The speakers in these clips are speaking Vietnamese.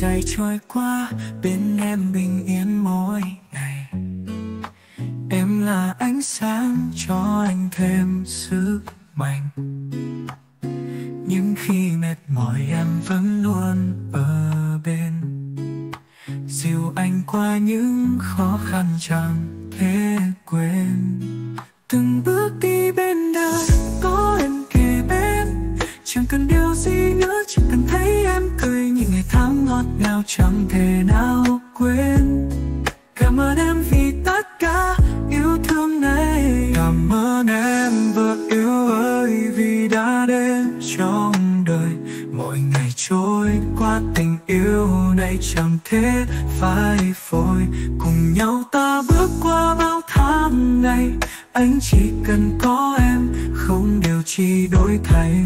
dài trôi qua, bên em bình yên mỗi ngày. Em là ánh sáng cho anh thêm sức mạnh. Nhưng khi mệt mỏi em vẫn luôn ở bên, dìu anh qua những khó khăn chẳng thể quên. Từng bước đi bên đời có em kề bên, chẳng cần điều gì nữa, chỉ cần thấy em cười. Những ngày tháng ngọt ngào chẳng thể nào quên. Cảm ơn em vì tất cả yêu thương này. Cảm ơn em vợ yêu ơi vì đã đến trong đời. Mỗi ngày trôi qua tình yêu này chẳng thể phai phôi. Cùng nhau ta bước qua bao tháng ngày. Anh chỉ cần có em, không điều chi đổi thay.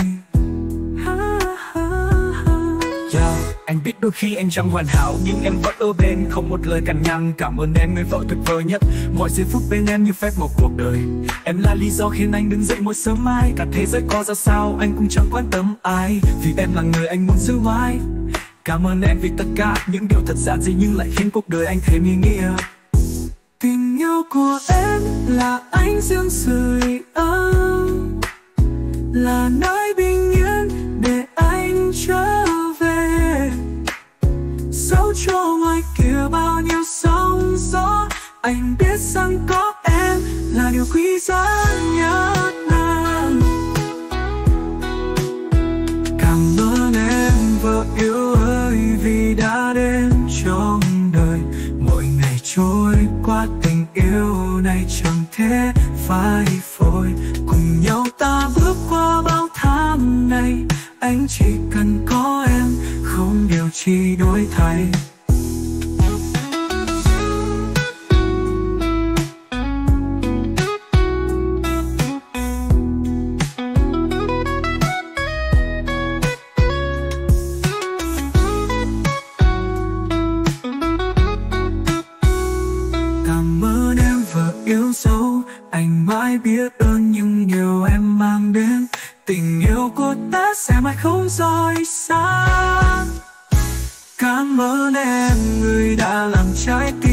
Anh biết đôi khi anh chẳng hoàn hảo, nhưng em vẫn ở bên, không một lời cằn nhằn. Cảm ơn em người vợ tuyệt vời nhất. Mọi giây phút bên em như phép một cuộc đời. Em là lý do khiến anh đứng dậy mỗi sớm mai. Cả thế giới có ra sao anh cũng chẳng quan tâm ai, vì em là người anh muốn giữ mãi. Cảm ơn em vì tất cả những điều thật giản dị nhưng lại khiến cuộc đời anh thêm ý nghĩa. Tình yêu của em là ánh dương sưởi ấm, là nơi bình yên để anh trở về. Dẫu cho ngoài kia bao nhiêu sóng gió, anh biết rằng có em là điều quý giá nhất. Cảm ơn em vợ yêu ơi vì đã đến trong đời. Mỗi ngày trôi qua tình yêu này chẳng thể phai phôi. Cùng nhau ta bước qua bao tháng ngày. Anh chỉ cần có em, không điều chi đổi thay. Cảm ơn em vợ yêu dấu, anh mãi biết ơn những điều em mang đến. Tình yêu của ta sẽ mãi không rời xa. Cảm ơn em người đã làm trái tim